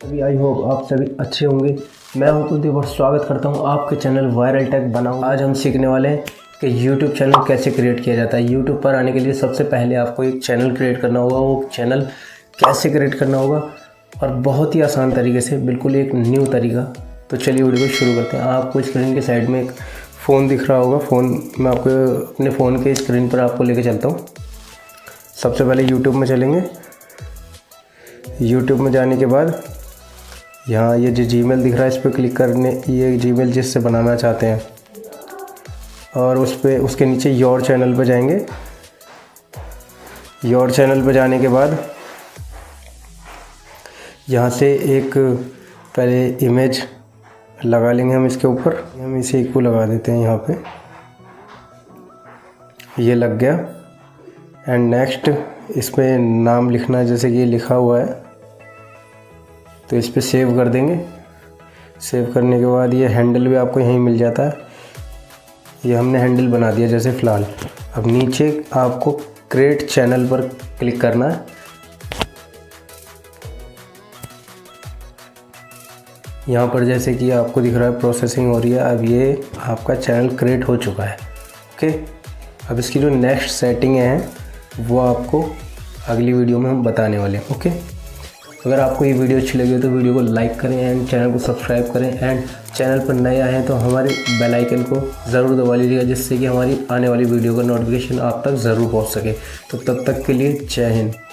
सभी I hope आप सभी अच्छे होंगे। मैं हूं कुलदीप और स्वागत करता हूं आपके चैनल वायरल टेक बनाओ। आज हम सीखने वाले हैं कि YouTube चैनल कैसे क्रिएट किया जाता है। YouTube पर आने के लिए सबसे पहले आपको एक चैनल क्रिएट करना होगा। वो चैनल कैसे क्रिएट करना होगा और बहुत ही आसान तरीके से, बिल्कुल एक न्यू तरीका। तो चलिए वीडियो को शुरू करते हैं। आपको स्क्रीन के साइड में एक फ़ोन दिख रहा होगा। फ़ोन मैं आपको अपने फ़ोन के स्क्रीन पर आपको लेके चलता हूँ। सबसे पहले YouTube में चलेंगे। YouTube में जाने के बाद यहाँ ये जो Gmail दिख रहा है इस पर क्लिक करने, ये Gmail जिससे बनाना चाहते हैं, और उस पर उसके नीचे योर चैनल पर जाएंगे। योर चैनल पर जाने के बाद यहाँ से एक पहले इमेज लगा लेंगे हम इसके ऊपर। हम इसे को लगा देते हैं यहाँ पे, ये लग गया। एंड नेक्स्ट इसमें नाम लिखना है, जैसे कि ये लिखा हुआ है तो इस पर सेव कर देंगे। सेव करने के बाद ये हैंडल भी आपको यहीं मिल जाता है। ये हमने हैंडल बना दिया जैसे फ़िलहाल। अब नीचे आपको क्रिएट चैनल पर क्लिक करना है। यहाँ पर जैसे कि आपको दिख रहा है प्रोसेसिंग हो रही है। अब ये आपका चैनल क्रिएट हो चुका है। ओके, अब इसकी जो नेक्स्ट सेटिंग है वो आपको अगली वीडियो में हम बताने वाले हैं। ओके, अगर आपको ये वीडियो अच्छी लगी तो वीडियो को लाइक करें एंड चैनल को सब्सक्राइब करें। एंड चैनल पर नए आए हैं तो हमारे बेल आइकन को ज़रूर दबा लीजिएगा, जिससे कि हमारी आने वाली वीडियो का नोटिफिकेशन आप तक ज़रूर पहुंच सके। तो तब तक के लिए जय हिंद।